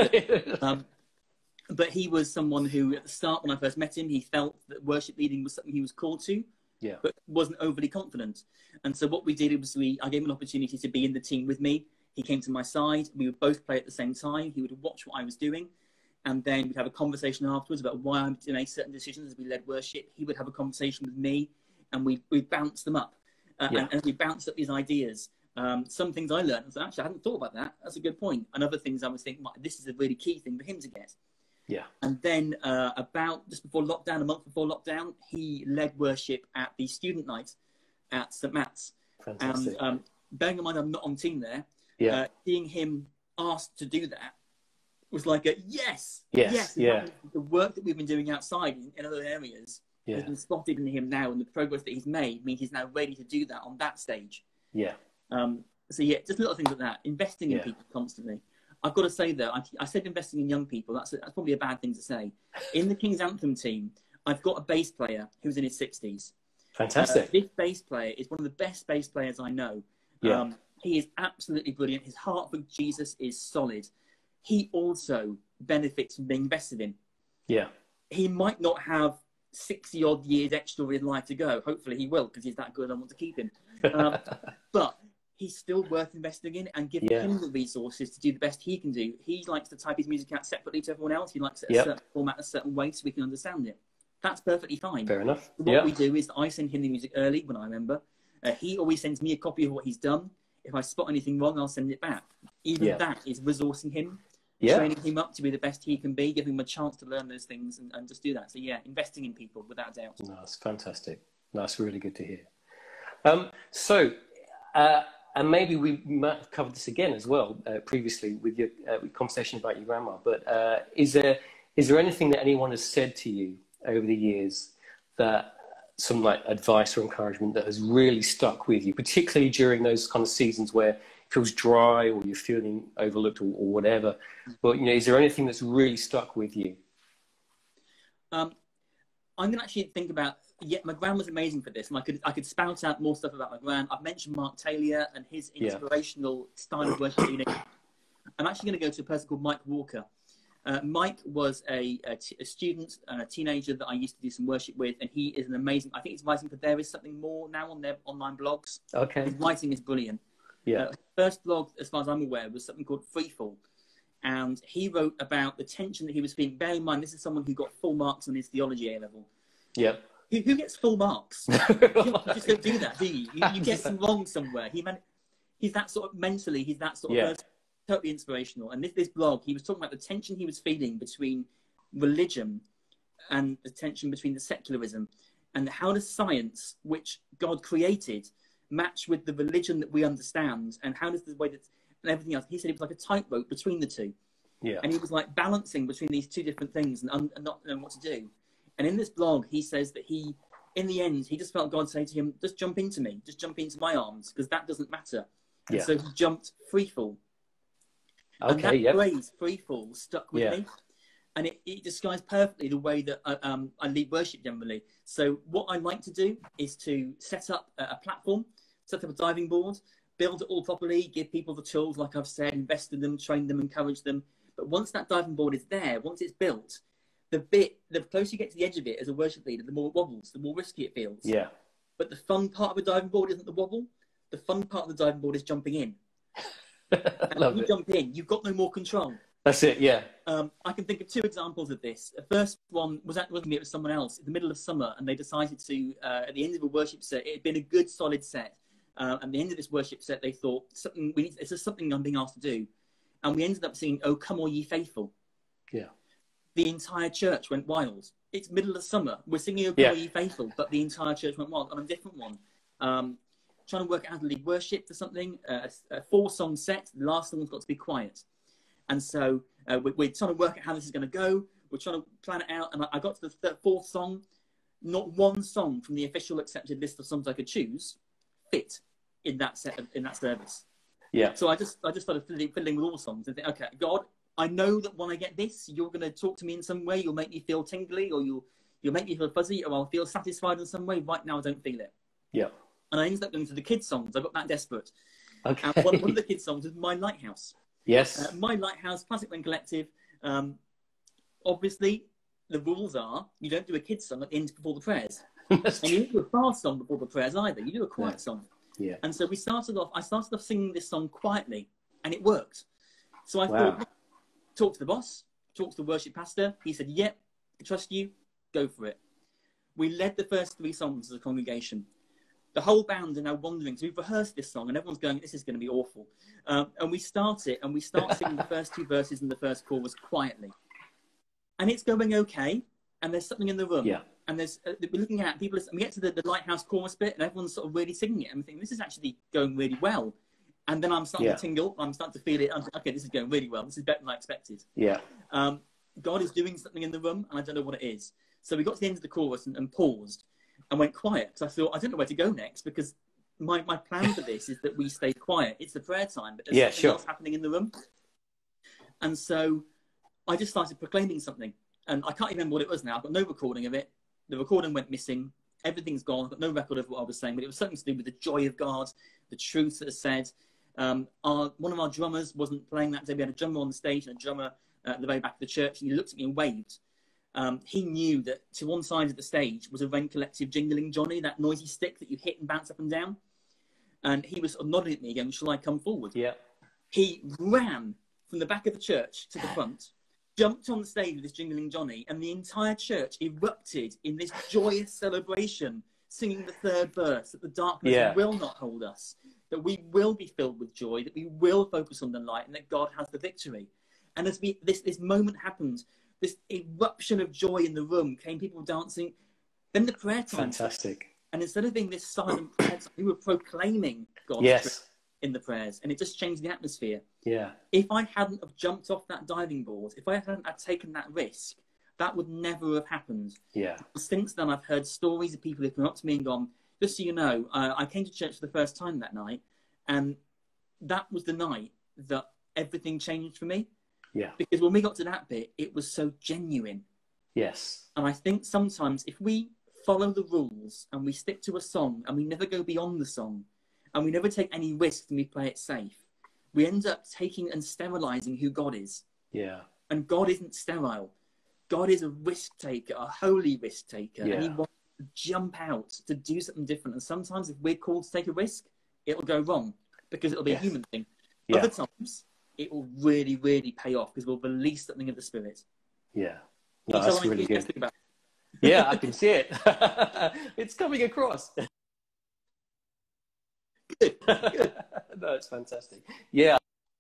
um, but he was someone who, at the start, when I first met him, he felt that worship leading was something he was called to, yeah. but wasn't overly confident. And so what we did was we, I gave him an opportunity to be in the team with me. He came to my side. We would both play at the same time. He would watch what I was doing. And then we'd have a conversation afterwards about why I made certain decisions as we led worship. He would have a conversation with me, and we we bounce them up. Uh, yeah. and, and we bounced up these ideas. Um, some things I learned, I said, actually, I hadn't thought about that. That's a good point. And other things I was thinking, this is a really key thing for him to get. Yeah. And then uh, about just before lockdown, a month before lockdown, he led worship at the student night at Saint Matt's. Fantastic. And um, bearing in mind I'm not on team there, yeah. uh, seeing him asked to do that was like a yes, yes, yes. Yeah. The work that we've been doing outside in, in other areas yeah. has been spotted in him now, and the progress that he's made means he's now ready to do that on that stage. Yeah. Um, so yeah, just little things like that. Investing in yeah. people constantly. I've got to say though, I, I said investing in young people. That's a, that's probably a bad thing to say. In the King's Anthem team, I've got a bass player who's in his sixties. Fantastic. Uh, this bass player is one of the best bass players I know. Yeah. Um, he is absolutely brilliant. His heart for Jesus is solid. He also benefits from being invested in. Yeah. He might not have sixty odd years extra in life to go. Hopefully he will, because he's that good. I want to keep him. Um, but he's still worth investing in, and giving yeah. him the resources to do the best he can do. He likes to type his music out separately to everyone else. He likes it in yep. a certain format, a certain way, so we can understand it. That's perfectly fine. Fair enough. So what yeah. we do is I send him the music early when I remember. Uh, he always sends me a copy of what he's done. If I spot anything wrong, I'll send it back. Even yeah. that is resourcing him. Yeah. Training him up to be the best he can be, giving him a chance to learn those things, and, and just do that. So yeah, investing in people without doubt. No, that's fantastic. No, that's really good to hear. Um, so, uh, and maybe we might have covered this again as well uh, previously with your uh, conversation about your grandma. But uh, is there is there anything that anyone has said to you over the years, that some like advice or encouragement that has really stuck with you, particularly during those kind of seasons where feels dry or you're feeling overlooked or, or whatever, but you know, is there anything that's really stuck with you? Um, I'm gonna actually think about. Yeah, my gran was amazing for this, and I could I could spout out more stuff about my gran. I've mentioned Mark Taylor and his inspirational yeah. style of worship leading. I'm actually going to go to a person called Mike Walker. Uh, Mike was a, a, t- a student and a teenager that I used to do some worship with, and he is an amazing. I think he's writing for There Is Something More now on their online blogs. Okay. His writing is brilliant. Yeah. Uh, first blog, as far as I'm aware, was something called Freefall, and he wrote about the tension that he was feeling. Bear in mind, this is someone who got full marks on his theology A level. Yeah. Who, who gets full marks? you, you just don't do that, do you? You, you get some wrong somewhere. He man- he's that sort of mentally. He's that sort of Yeah. person. Totally inspirational. And this, this blog, he was talking about the tension he was feeling between religion and the tension between the secularism, and how does science, which God created, match with the religion that we understand, and how does the way that and everything else. He said it was like a tightrope between the two. Yeah. And he was like balancing between these two different things and, un- and not knowing what to do. And in this blog, he says that he, in the end, he just felt God say to him, just jump into me, just jump into my arms, because that doesn't matter. And Yeah. so he jumped free fall. Okay. And that Yeah. phrase, free fall, stuck with Yeah. me. And it, it describes perfectly the way that I, um, I lead worship generally. So what I like to do is to set up a, a platform, set up a diving board, build it all properly, give people the tools, like I've said, invest in them, train them, encourage them. But once that diving board is there, once it's built, the bit, the closer you get to the edge of it as a worship leader, the more it wobbles, the more risky it feels. Yeah. But the fun part of a diving board isn't the wobble. The fun part of the diving board is jumping in. And Love when you it. jump in, you've got no more control. That's it. Yeah. Um, I can think of two examples of this. The first one was that wasn't me; it was someone else. In the middle of summer, and they decided to, uh, at the end of a worship set, it had been a good, solid set. Uh, at the end of this worship set, they thought something. We need. This is something I'm being asked to do, and we ended up singing "Oh Come All Ye Faithful." Yeah. The entire church went wild. It's middle of summer. We're singing "Oh Come Yeah. All Ye Faithful," but the entire church went wild on a different one. Um, trying to work out how to lead worship for something. Uh, a, a four-song set. The last song's got to be quiet. And so uh, we, we're trying to work out how this is going to go. We're trying to plan it out. And I, I got to the third, fourth song. Not one song from the official accepted list of songs I could choose fit in that set of, in that service. Yeah. So I just I just started fiddling, fiddling with all songs and think, okay, God, I know that when I get this, you're going to talk to me in some way. You'll make me feel tingly, or you'll you'll make me feel fuzzy, or I'll feel satisfied in some way. Right now, I don't feel it. Yeah. And I ended up going to the kids' songs. I got that desperate. Okay. And one, one of the kids' songs was My Lighthouse. Yes. Uh, My Lighthouse, Classic When Collective. Um, obviously, the rules are you don't do a kids' song at the end before the prayers. That's And you true. don't do a fast song before the prayers either. You do a quiet Yeah. song. Yeah. And so we started off, I started off singing this song quietly, and it worked. So I Wow. thought, talk to the boss, talk to the worship pastor. He said, yep, I trust you, go for it. We led the first three songs as a congregation. The whole band are now wondering, so we've rehearsed this song, and everyone's going, this is going to be awful. Um, and we start it, and we start singing the first two verses and the first chorus quietly. And it's going okay, and there's something in the room. Yeah. And there's, uh, we're looking at people, and we get to the, the Lighthouse chorus bit, and everyone's sort of really singing it, and we think, this is actually going really well. And then I'm starting Yeah. to tingle, I'm starting to feel it, I'm like, okay, this is going really well, this is better than I expected. Yeah. Um, God is doing something in the room, and I don't know what it is. So we got to the end of the chorus and, and paused and went quiet, because I thought, I don't know where to go next, because my, my plan for this is that we stay quiet. It's the prayer time, but there's Yeah, something sure. else happening in the room. And so I just started proclaiming something, and I can't remember what it was now. I've got no recording of it. The recording went missing. Everything's gone. I've got no record of what I was saying, but it was something to do with the joy of God, the truth that is said. Um, our, one of our drummers wasn't playing that day. We had a drummer on the stage and a drummer uh, at the very back of the church, and he looked at me and waved. Um, he knew that to one side of the stage was a Rain Collective Jingling Johnny, that noisy stick that you hit and bounce up and down. And he was sort of nodding at me again, shall I come forward? Yeah. He ran from the back of the church to the front, jumped on the stage with this Jingling Johnny, and the entire church erupted in this joyous celebration, singing the third verse, that the darkness Yeah. will not hold us, that we will be filled with joy, that we will focus on the light, and that God has the victory. And as we, this, this moment happened, this eruption of joy in the room, came people dancing. Then the prayer time. Fantastic. And instead of being this silent prayer time, we were proclaiming God's Yes. truth in the prayers. And it just changed the atmosphere. Yeah. If I hadn't have jumped off that diving board, if I hadn't have taken that risk, that would never have happened. Yeah. Since then, I've heard stories of people who've come up to me and gone, just so you know, uh, I came to church for the first time that night, and that was the night that everything changed for me. Yeah. Because when we got to that bit, it was so genuine. Yes. And I think sometimes if we follow the rules and we stick to a song and we never go beyond the song and we never take any risks and we play it safe, we end up taking and sterilizing who God is. Yeah. And God isn't sterile. God is a risk taker, a holy risk taker. Yeah. And he wants to jump out to do something different. And sometimes if we're called to take a risk, it'll go wrong because it'll be Yes. a human thing. Yeah. Other times, it will really, really pay off because we'll release something of the Spirit. Yeah. Can No, you tell that's I'm really good. enthusiastic about it? Yeah, I can see it. It's coming across. Good. Good. No, it's fantastic. Yeah.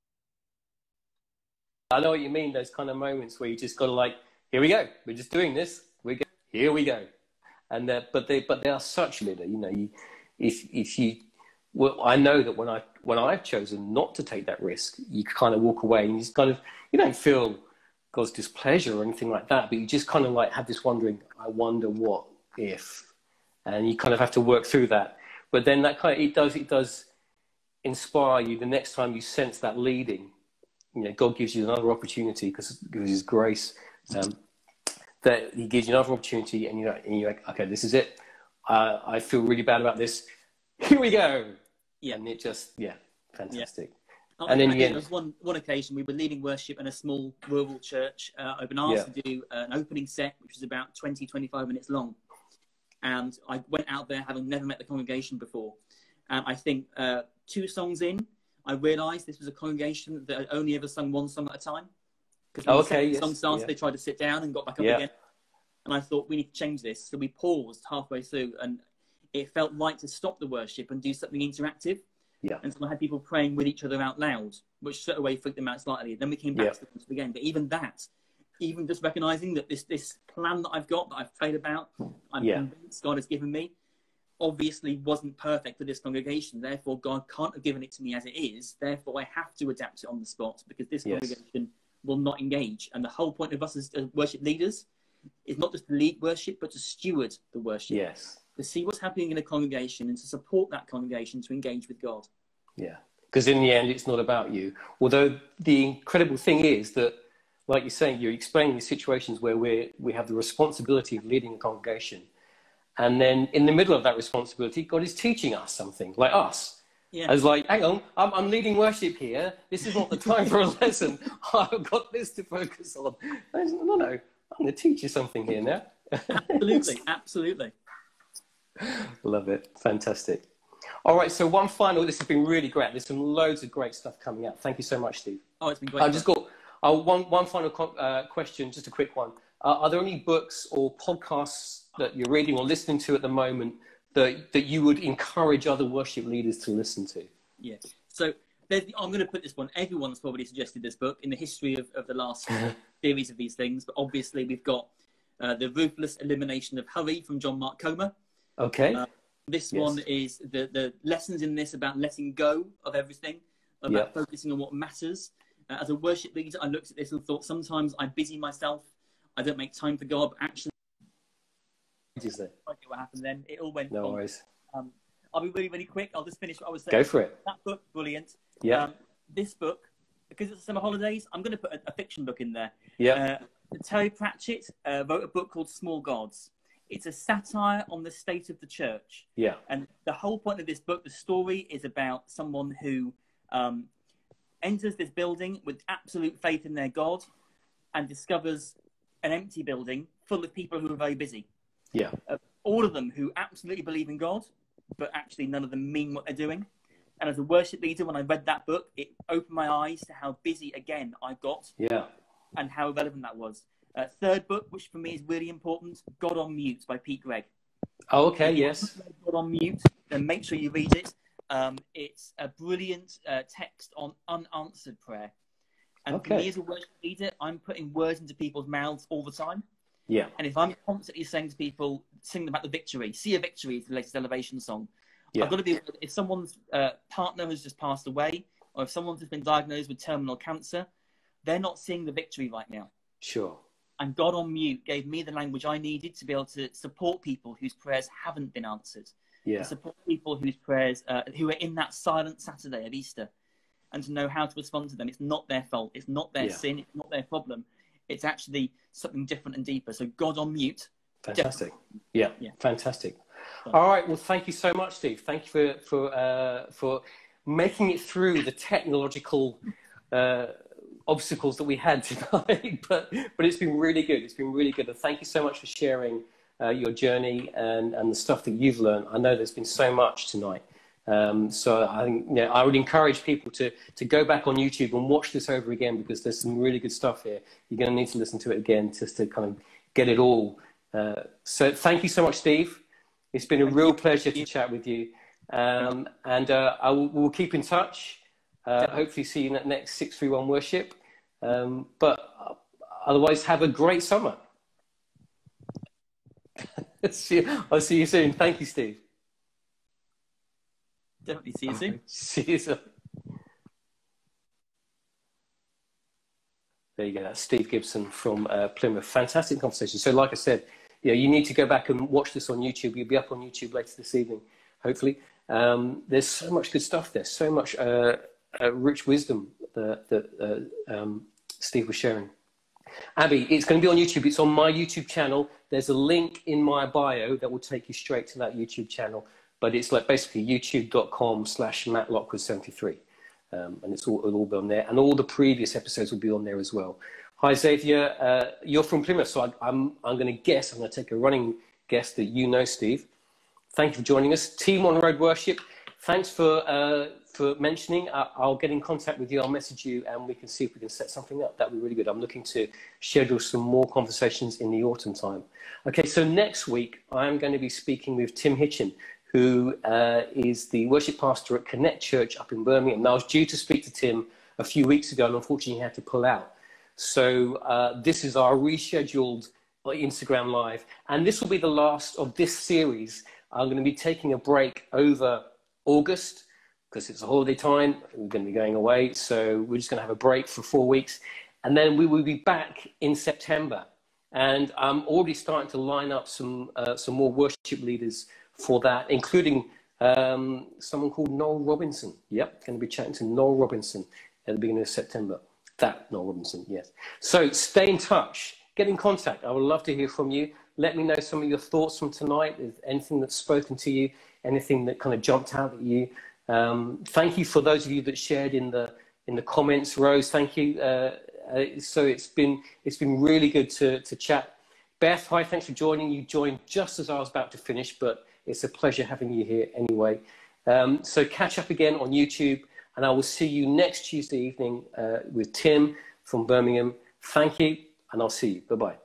I know what you mean, those kind of moments where you just got to like, here we go. We're just doing this. We go. Here we go. And uh, but they but they are such leader, you know, you if if you well, I know that when I when I've chosen not to take that risk, you kind of walk away and you just kind of you don't feel God's displeasure or anything like that, but you just kind of like have this wondering, I wonder what if, and you kind of have to work through that. But then that kind of it does it does inspire you the next time you sense that leading. You know, God gives you another opportunity because of His grace. Um, that He gives you another opportunity, and you know, and you're like, okay, this is it. Uh, I feel really bad about this. Here we go. Yeah. And it just, yeah, fantastic. Oh, And then I you did. end- There was one, one occasion we were leading worship in a small rural church. Uh, I've been asked Yeah. to do uh, an opening set, which was about twenty, twenty-five minutes long. And I went out there having never met the congregation before. And I think uh, two songs in, I realised this was a congregation that had only ever sung one song at a time. Because when Oh, the okay, second yes, song started, yeah. they tried to sit down and got back up Yeah. again. And I thought, we need to change this. So we paused halfway through, and it felt right to stop the worship and do something interactive. Yeah. And so I had people praying with each other out loud, which straight away freaked them out slightly. Then we came back Yeah. to the worship again. But even that, even just recognising that this this plan that I've got, that I've prayed about, I'm Yeah. convinced God has given me, obviously wasn't perfect for this congregation. Therefore, God can't have given it to me as it is. Therefore, I have to adapt it on the spot because this Yes. congregation will not engage. And the whole point of us as as worship leaders is not just to lead worship, but to steward the worship. Yes. To see what's happening in a congregation and to support that congregation to engage with God. Yeah. Because in the end, it's not about you. Although the incredible thing is that, like you're saying, you're explaining these situations where we we have the responsibility of leading a congregation. And then in the middle of that responsibility, God is teaching us something, like us. Yeah. I was like, hang on, I'm, I'm leading worship here. This is not the time for a lesson. I've got this to focus on. I said, no, no, I'm going to teach you something here now. Absolutely, absolutely. Love it. Fantastic. All right, so one final, this has been really great. There's some loads of great stuff coming up. Thank you so much, Steve. Oh, it's been great. I've just got uh, one, one final co- uh, question, just a quick one. Uh, are there any books or podcasts that you're reading or listening to at the moment that, that you would encourage other worship leaders to listen to? Yeah. So there's, I'm going to put this one. Everyone's probably suggested this book in the history of, of the last series of these things. But obviously, we've got uh, The Ruthless Elimination of Hurry from John Mark Comer. Okay. Uh, this Yes. one is the, the lessons in this about letting go of everything, about Yeah. focusing on what matters. Uh, as a worship leader, I looked at this and thought sometimes I busy myself. I don't make time for God. But actually, Is there? I get what happened then. It all went No wrong. worries. Um, I'll be really, really quick. I'll just finish what I was saying. Go for it. That book, brilliant. Yeah. Um, this book, because it's summer holidays, I'm going to put a, a fiction book in there. Yeah. Uh, Terry Pratchett uh, wrote a book called Small Gods. It's a satire on the state of the church. Yeah. And the whole point of this book, the story, is about someone who um, enters this building with absolute faith in their God and discovers an empty building full of people who are very busy. Yeah. Uh, all of them who absolutely believe in God, but actually none of them mean what they're doing. And as a worship leader, when I read that book, it opened my eyes to how busy, again, I got Yeah. and how relevant that was. Uh, third book, which for me is really important, God on Mute by Pete Gregg. Oh, okay. If you Yes. haven't read God on Mute, then make sure you read it. Um, it's a brilliant uh, text on unanswered prayer. And Okay. for me as a worship leader, I'm putting words into people's mouths all the time. Yeah. And if I'm constantly saying to people, sing about the victory, See a Victory is the latest Elevation song. Yeah. I've got to be, if someone's uh, partner has just passed away, or if someone's just been diagnosed with terminal cancer, they're not seeing the victory right now. Sure. And God on Mute gave me the language I needed to be able to support people whose prayers haven't been answered. Yeah. To support people whose prayers, uh, who are in that silent Saturday of Easter, and to know how to respond to them. It's not their fault. It's not their Yeah. sin. It's not their problem. It's actually something different and deeper. So God on Mute. Fantastic. Yeah. Yeah. Fantastic. So- All right. Well, thank you so much, Steve. Thank you for for uh, for making it through the technological uh, obstacles that we had tonight. but but it's been really good. It's been really good. And thank you so much for sharing uh, your journey and, and the stuff that you've learned. I know there's been so much tonight. Um, so I think, you know, I would encourage people to, to go back on YouTube and watch this over again, because there's some really good stuff here. You're going to need to listen to it again just to kind of get it all. Uh, so thank you so much, Steve. It's been a real pleasure to chat with you. Um, and uh, I will we'll keep in touch. Uh, hopefully see you in the next six three one worship. Um, but otherwise, have a great summer. see you, I'll see you soon. Thank you, Steve. Definitely see you soon. See you soon. There you go. That's Steve Gibson from uh, Plymouth. Fantastic conversation. So like I said, yeah, you need to go back and watch this on YouTube. You'll be up on YouTube later this evening, hopefully. Um, there's so much good stuff there. So much uh, uh, rich wisdom that, that uh, um, Steve was sharing. Abby, it's going to be on YouTube. It's on my YouTube channel. There's a link in my bio that will take you straight to that YouTube channel. But it's like basically youtube.com slash Matt Lockwood seventy-three. Um, and it's all, it'll all be on there. And all the previous episodes will be on there as well. Hi, Xavier. Uh, you're from Plymouth, so I, I'm, I'm going to guess, I'm going to take a running guess that you know Steve. Thank you for joining us. Team On Road Worship, thanks for, uh, for mentioning. I, I'll get in contact with you. I'll message you, and we can see if we can set something up. That'd be really good. I'm looking to schedule some more conversations in the autumn time. Okay, so next week, I'm going to be speaking with Tim Hitchin, who uh, is the worship pastor at Connect Church up in Birmingham. Now, I was due to speak to Tim a few weeks ago, and unfortunately he had to pull out. So uh, this is our rescheduled Instagram Live, and this will be the last of this series. I'm going to be taking a break over August, because it's a holiday time. We're going to be going away, so we're just going to have a break for four weeks. And then we will be back in September. And I'm already starting to line up some, uh, some more worship leaders for that, including um, someone called Noel Robinson. Yep, going to be chatting to Noel Robinson at the beginning of September. That Noel Robinson, yes. So stay in touch, get in contact. I would love to hear from you. Let me know some of your thoughts from tonight, if anything that's spoken to you, anything that kind of jumped out at you. Um, thank you for those of you that shared in the in the comments, Rose. Thank you. Uh, uh, so it's been it's been really good to to chat. Beth, hi, thanks for joining. You joined just as I was about to finish, but it's a pleasure having you here anyway. Um, so catch up again on YouTube, and I will see you next Tuesday evening uh, with Tim from Birmingham. Thank you, and I'll see you. Bye-bye.